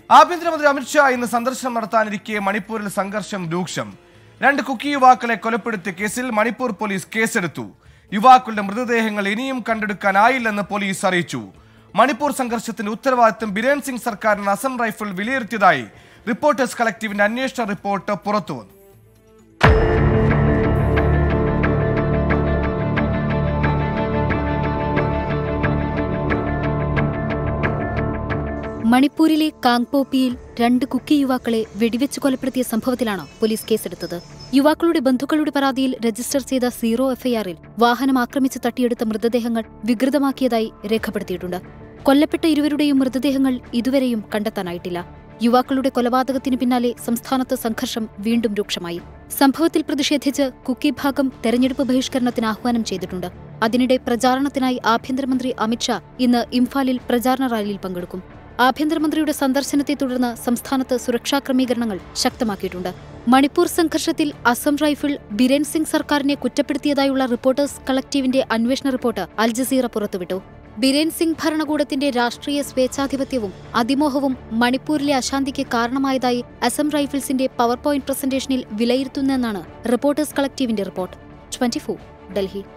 ആഭ്യന്തരമന്ത്രി അമിത്ഷാ ഇന്ന് സന്ദർശനം നടത്താനിരിക്കെ മണിപ്പൂരിൽ സംഘർഷം രൂക്ഷം. 2 കുക്കി യുവാക്കളെ കൊലപ്പെടുത്തിയ കേസിൽ മണിപ്പൂർ പോലീസ് കേസെടുത്തു. യുവാക്കളുടെ മൃതദേഹങ്ങൾ ഇനിയും കണ്ടെടുക്കാനായില്ലെന്ന് പോലീസ് അറിയിച്ചു. മണിപ്പൂർ സംഘർഷത്തിന്റെ ഉത്തരവാദിത്തം ബിരേൻ സിംഗ് സർക്കാരിന് അസം റൈഫിൾ വിലയിരുത്തിയതായി റിപ്പോർട്ടേഴ്സ് കളക്ടീവിന്റെ അന്വേഷണ റിപ്പോർട്ട് പുറത്തുവന്നു. മണിപ്പൂരിലെ കാങ്പോപ്പിയിൽ 2 കുക്കി യുവാക്കളെ വെടിവെച്ച് കൊലപ്പെടുത്തിയ സംഭവത്തിലാണ് പോലീസ് കേസെടുത്തത്. യുവാക്കളുടെ ബന്ധുക്കളുടെ പരാതിയിൽ രജിസ്റ്റർ ചെയ്ത 0 എഫ്ഐആറിൽ വാഹനം ആക്രമിച്ച് തട്ടിയെടുത്ത മൃതദേഹങ്ങൾ വികൃതമാക്കിയതായി രേഖപ്പെടുത്തിയിട്ടുണ്ട്. കൊല്ലപ്പെട്ട ഇരുവരുടെയും മൃതദേഹങ്ങൾ ഇതുവരെയും കണ്ടെത്താനായിട്ടില്ല. യുവാക്കളുടെ കൊലപാതകത്തിന് പിന്നാലെ സംസ്ഥാനത്ത് സംഘർഷം വീണ്ടും രൂക്ഷമായി. സംഭവത്തിൽ പ്രതിഷേധിച്ച് കുക്കി ഭാഗം തെരഞ്ഞെടുപ്പ് ബഹിഷ്കരണത്തിന് ആഹ്വാനം ചെയ്തിട്ടുണ്ട്. അതിനിടെ പ്രചാരണത്തിനായി ആഭ്യന്തരമന്ത്രി അമിത്ഷാ ഇന്ന് ഇംഫാലിൽ പ്രചാരണ റാലിയിൽ പങ്കെടുക്കും. ആഭ്യന്തരമന്ത്രിയുടെ സന്ദർശനത്തെ തുടർന്ന് സംസ്ഥാനത്ത് സുരക്ഷാ ക്രമീകരണങ്ങൾ ശക്തമാക്കിയിട്ടുണ്ട്. മണിപ്പൂർ സംഘർഷത്തിൽ അസം റൈഫിൾ ബിരേൻ സിംഗ് സർക്കാരിനെ കുറ്റപ്പെടുത്തിയതായുള്ള റിപ്പോർട്ടേഴ്സ് കളക്ടീവിന്റെ അന്വേഷണ റിപ്പോർട്ട് അൽ ജസീറ പുറത്തുവിട്ടു. ബിരേൻ സിംഗ് ഭരണകൂടത്തിന്റെ രാഷ്ട്രീയ സ്വേച്ഛാധിപത്യവും അതിമോഹവും മണിപ്പൂരിലെ അശാന്തിക്ക് കാരണമായതായി അസം റൈഫിൾസിന്റെ പവർ പോയിന്റ് പ്രസന്റേഷനിൽ വിലയിരുത്തുന്നെന്നാണ് റിപ്പോർട്ടേഴ്സ് കളക്ടീവിന്റെ റിപ്പോർട്ട്. 24 ഡൽഹി.